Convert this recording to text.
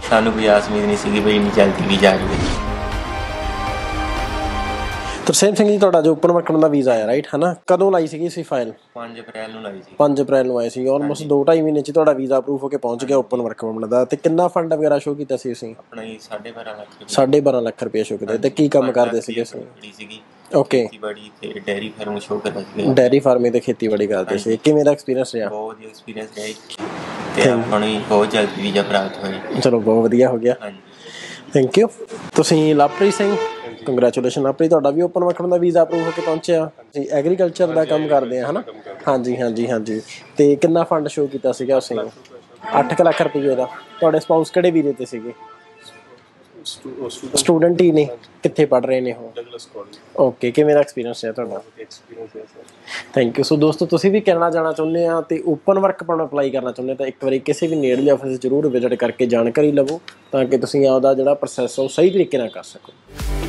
ਸਾਨੂੰ ਕੋਈ ਆਸ ਉਮੀਦ ਨਹੀਂ ਸੀਗੀ ਬਈ ਇੰਨੀ ਜਲਦੀ ਵੀਜ਼ਾ ਆ ਜਾਵੇ। ਤਰਸੇਮ ਸਿੰਘ ਜੀ, ਤੁਹਾਡਾ ਜੋ ਓਪਨ ਵਰਕ ਦਾ ਵੀਜ਼ਾ ਆਇਆ ਰਾਈਟ ਹੈ ਨਾ, ਕਦੋਂ ਲਾਈ ਸੀਗੀ ਤੁਸੀਂ ਫਾਈਲ? 5 ਅਪ੍ਰੈਲ ਨੂੰ ਲਾਈ ਸੀ। 5 ਅਪ੍ਰੈਲ ਨੂੰ ਆਏ ਸੀ। ਆਲਮੋਸਟ 2-2.5 ਮਹੀਨੇ 'ਚ ਤੁਹਾਡਾ ਵੀਜ਼ਾ ਅਪਰੂਵ ਹੋ ਕੇ ਪਹੁੰਚ ਗਿਆ ਓਪਨ ਵਰਕ ਪਰਮਿਟ ਦਾ। ਅਤੇ ਕਿੰਨਾ ਫੰਡ ਵਗੈਰਾ ਸ਼ੋ ਕੀਤਾ ਸੀ ਤੁਸੀਂ? ਆਪਣਾ ਜੀ 12.5 ਲੱਖ ਰੁਪਏ। 12.5 ਲੱਖ ਰੁਪਏ ਸ਼ੋ ਕੀਤਾ। ਅਤੇ ਕੀ ਕੰਮ ਕਰਦੇ ਸੀਗੇ ਤੁਸੀਂ? ਸੀਗੀ ਓਕੇ, ਖੇਤੀਬਾੜੀ ਤੇ ਡੈਰੀ ਫਾਰਮ ਸ਼ੋ ਕਰਦਾ ਸੀਗਾ। ਡੈਰੀ ਫਾਰਮਿੰਗ ਤੇ ਖੇਤੀਬਾੜੀ ਕਰਦੇ ਸੀ। ਕਿਵੇਂ ਦਾ ਐਕਸਪੀਰੀਅੰਸ ਰਿਹਾ? ਬਹੁਤ ਵਧੀਆ ਐਕਸਪੀਰੀਅੰਸ ਰਿਹਾ ਤੇ ਆਪਾਂ ਨੂੰ ਬਹੁਤ ਜਲਦੀ ਵੀਜ਼ਾ ਪ੍ਰਾਪਤ ਹੋਇਆ। ਚਲੋ ਬਹੁਤ ਵਧੀਆ ਹੋ ਗਿਆ, ਥੈਂਕ ਯੂ। ਤੁਸੀਂ ਲਵਪ੍ਰੀਤ ਸਿੰਘ, ਕੰਗਰੈਚੁਲੇਸ਼ਨ ਲਵਪ੍ਰੀਤ, ਤੁਹਾਡਾ ਵੀ ਓਪਨ ਵਰਕ ਦਾ ਵੀਜ਼ਾ ਅਪਰੂਵ ਹੋ ਕੇ ਪਹੁੰਚਿਆ। ਤੁਸੀਂ ਐਗਰੀਕਲਚਰ ਦਾ ਕੰਮ ਕਰਦੇ ਆ ਹੈ ਨਾ? ਹਾਂਜੀ ਹਾਂਜੀ ਹਾਂਜੀ। ਅਤੇ ਕਿੰਨਾ ਫੰਡ ਸ਼ੋ ਕੀਤਾ ਸੀਗਾ ਅਸੀਂ? 8 ਲੱਖ ਰੁਪਏ ਦਾ। ਤੁਹਾਡੇ ਸਪਾਊਸ ਕਿਹੜੇ ਵੀਜ਼ੇ 'ਤੇ ਸੀਗੇ? ਸਟੂਡੈਂਟ ਹੀ ਨੇ। ਕਿੱਥੇ ਪੜ੍ਹ ਰਹੇ ਨੇ ਉਹ? ਓਕੇ, ਕਿਵੇਂ ਦਾ ਐਕਸਪੀਰੀਅੰਸ ਹੈ ਤੁਹਾਡਾ? Thank you. ਸੋ ਦੋਸਤੋ, ਤੁਸੀਂ ਵੀ ਕੈਨੇਡਾ ਜਾਣਾ ਚਾਹੁੰਦੇ ਆ ਅਤੇ ਓਪਨ ਵਰਕ ਪਰ ਅਪਲਾਈ ਕਰਨਾ ਚਾਹੁੰਦੇ ਤਾਂ ਇੱਕ ਵਾਰੀ ਕਿਸੇ ਵੀ ਨੇੜਲੇ ਆਫਿਸ ਜ਼ਰੂਰ ਵਿਜ਼ਿਟ ਕਰਕੇ ਜਾਣਕਾਰੀ ਲਵੋ, ਤਾਂ ਕਿ ਤੁਸੀਂ ਆਪਦਾ ਜਿਹੜਾ ਪ੍ਰੋਸੈਸ ਉਹ ਸਹੀ ਤਰੀਕੇ ਨਾਲ ਕਰ ਸਕੋ।